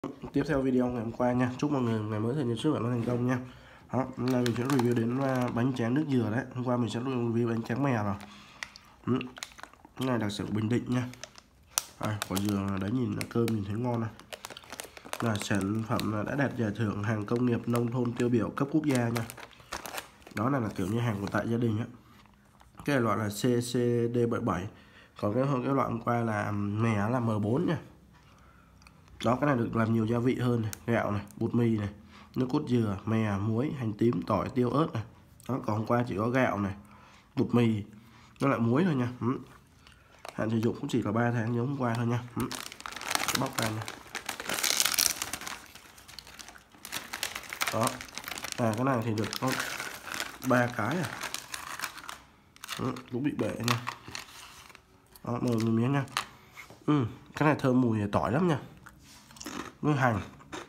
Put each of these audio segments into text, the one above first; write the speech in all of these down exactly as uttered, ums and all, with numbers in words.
Tiếp theo video ngày hôm qua nha. Chúc mọi người ngày mới thời nhật sức khỏe nó thành công nha. Đó, hôm nay mình sẽ review đến bánh tráng nước dừa đấy. Hôm qua mình sẽ review bánh tráng mè rồi. Ừ. Cái này đặc sản Bình Định nha. À, quả dừa đấy, nhìn là cơm nhìn thấy ngon này. Là sản phẩm đã đạt giải thưởng hàng công nghiệp nông thôn tiêu biểu cấp quốc gia nha. Đó này là kiểu như hàng của tại gia đình á. Cái loại là C C D bảy bảy. Còn cái cái loại hôm qua là mè là M bốn nha. Đó, cái này được làm nhiều gia vị hơn này, gạo này, bột mì này, nước cốt dừa, mè, muối, hành tím, tỏi, tiêu, ớt này. Đó, còn hôm qua chỉ có gạo này, bột mì, nó lại muối thôi nha. Ừ. Hạn sử dụng cũng chỉ là ba tháng giống hôm qua thôi nha. Ừ. Bóc ra nha. Đó. À, cái này thì được có ba cái à. Ừ, cũng bị bể nha. Đó, mời một miếng nha. Ừ, cái này thơm mùi tỏi lắm nha. Với hành.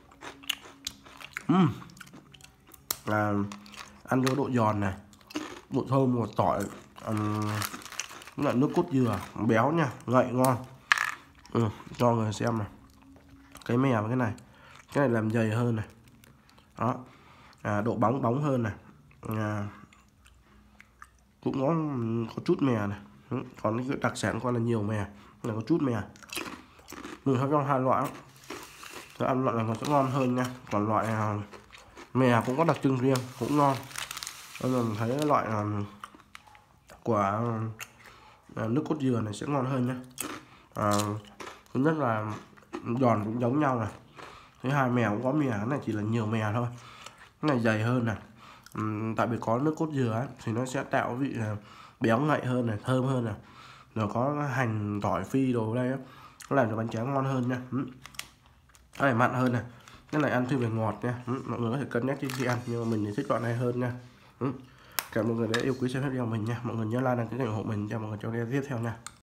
Uhm. Là ăn vô độ giòn này, độ thơm của tỏi, um, là nước cốt dừa béo nha, ngậy ngon. Ừ, cho người xem này, cái mè với cái này, cái này làm dày hơn này, đó, à, độ bóng bóng hơn này, à, cũng có có chút mè này. Ừ, còn cái đặc sản qua là nhiều mè, là có chút mè. Mình thấy trong hai loại đó, ăn loại này nó sẽ ngon hơn nha. Còn loại à, mè cũng có đặc trưng riêng, cũng ngon. Bây giờ mình thấy cái loại là quả à, nước cốt dừa này sẽ ngon hơn nhé. À, thứ nhất là giòn cũng giống nhau này. Thứ hai mè cũng có mè, cái này chỉ là nhiều mè thôi. Cái này dày hơn này. Uhm, tại vì có nước cốt dừa ấy, thì nó sẽ tạo vị béo ngậy hơn này, thơm hơn này. Rồi có hành, tỏi, phi đồ đây á, nó làm cho bánh tráng ngon hơn nha. Uhm. Cái này mặn hơn này. Cái này ăn thêm về ngọt nha. Uhm. Mọi người có thể cân nhắc khi ăn, nhưng mà mình thì thích loại này hơn nha. Uhm. Cảm ơn mọi người đã yêu quý xem hết video của mình nha. Mọi người nhớ like, đăng ký kênh ủng hộ mình cho mọi người trong video tiếp theo nha.